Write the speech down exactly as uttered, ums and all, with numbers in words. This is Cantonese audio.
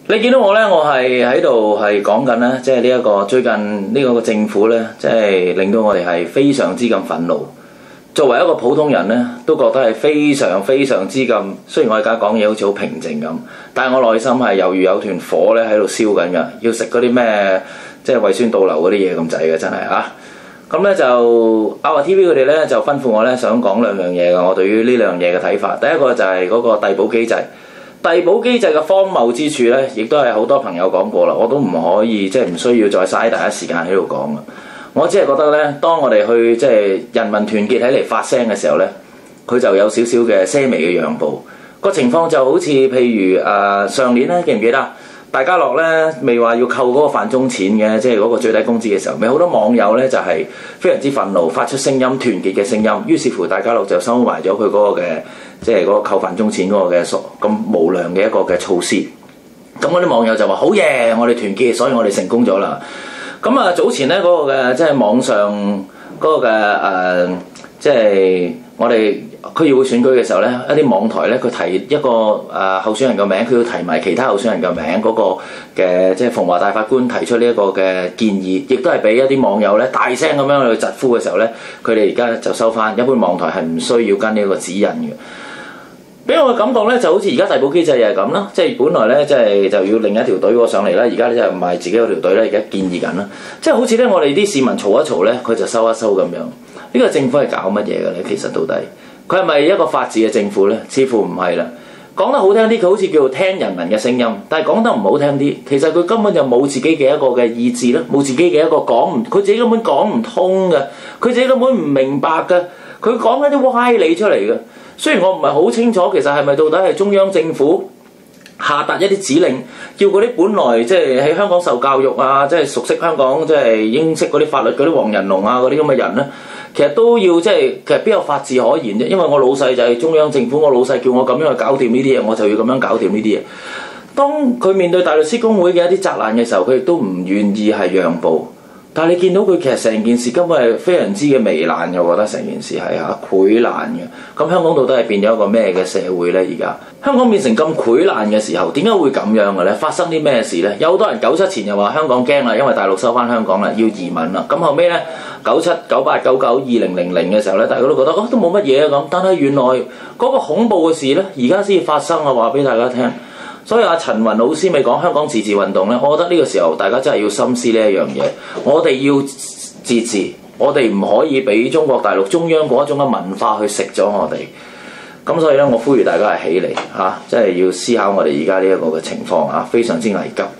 你見到我呢，我係喺度係講緊呢，即係呢一個最近呢個政府呢，即係令到我哋係非常之咁憤怒。作為一個普通人呢，都覺得係非常非常之咁。雖然我而家講嘢好似好平靜咁，但係我內心係猶如有團火呢喺度燒緊㗎，要食嗰啲咩即係胃酸倒流嗰啲嘢咁滯嘅，真係啊！咁呢就亞華 T V 佢哋呢就吩咐我呢，想講兩樣嘢㗎。我對於呢兩樣嘢嘅睇法，第一個就係嗰個遞補機制。遞補機制嘅荒謬之處呢，亦都係好多朋友講過啦，我都唔可以即係唔需要再嘥大家時間喺度講啦。我只係覺得呢，當我哋去即係人民團結起嚟發聲嘅時候呢，佢就有少少嘅些微嘅讓步。個情況就好似譬如誒、呃、上年呢，記唔記得大家樂呢未話要扣嗰個飯鐘錢嘅，即係嗰個最低工資嘅時候，咪好多網友呢就係、是、非常之憤怒，發出聲音，團結嘅聲音。於是乎大家樂就收埋咗佢嗰個嘅。即係嗰個扣飯鐘錢嗰個嘅咁無良嘅一個嘅措施，咁嗰啲網友就話好嘢，我哋團結，所以我哋成功咗啦。咁啊早前咧嗰、嗰個嘅即係網上嗰個嘅誒、呃，即係我哋區議會選舉嘅時候咧，一啲網台咧佢提一個誒、呃、候選人嘅名，佢要提埋其他候選人嘅名嗰、嗰個嘅即係鳳華大法官提出呢一個嘅建議，亦都係俾一啲網友咧大聲咁樣去疾呼嘅時候咧，佢哋而家就收翻。一般網台係唔需要跟呢一個指引嘅。俾我嘅感覺咧，就好似而家遞補機制又係咁啦，即係本來咧，即係就要另一條隊過上嚟啦。而家咧就唔係自己嗰條隊咧，而家建議緊啦。即係好似咧，我哋啲市民嘈一嘈咧，佢就收一收咁樣。呢個政府係搞乜嘢嘅咧？其實到底佢係咪一個法治嘅政府咧？似乎唔係啦。講得好聽啲，佢好似叫做聽人民嘅聲音；但係講得唔好聽啲，其實佢根本就冇自己嘅一個嘅意志啦，冇自己嘅一個講唔，佢自己根本講唔通嘅，佢自己根本唔明白嘅，佢講緊啲歪理出嚟嘅。雖然我唔係好清楚，其實係咪到底係中央政府下達一啲指令，叫嗰啲本來即係喺香港受教育啊，即係熟悉香港即係英式嗰啲法律嗰啲黃仁龍啊嗰啲咁嘅人咧，其實都要即係其實邊有法治可言啫？因為我老細就係中央政府，我老細叫我咁樣去搞掂呢啲嘢，我就要咁樣搞掂呢啲嘢。當佢面對大律師公會嘅一啲責難嘅時候，佢亦都唔願意係讓步。但係你見到佢其實成件事根本係非常之嘅糜爛嘅，我覺得成件事係嚇潰爛嘅。咁香港到底係變咗一個咩嘅社會呢？而家香港變成咁潰爛嘅時候，點解會咁樣嘅咧？發生啲咩事呢？有好多人九七前又話香港驚啦，因為大陸收翻香港啦，要移民啦。咁後尾呢，九七、九八、九九、二零零零嘅時候呢，大家都覺得哦都冇乜嘢啊咁。但係原來嗰個恐怖嘅事呢，而家先至發生啊！話俾大家聽。所以阿陳雲老師咪講香港自治運動呢，我覺得呢個時候大家真係要深思呢一樣嘢。我哋要自治，我哋唔可以俾中國大陸中央嗰一種嘅文化去食咗我哋。咁所以呢，我呼籲大家係起嚟嚇，即係要思考我哋而家呢一個嘅情況啊，非常之危急。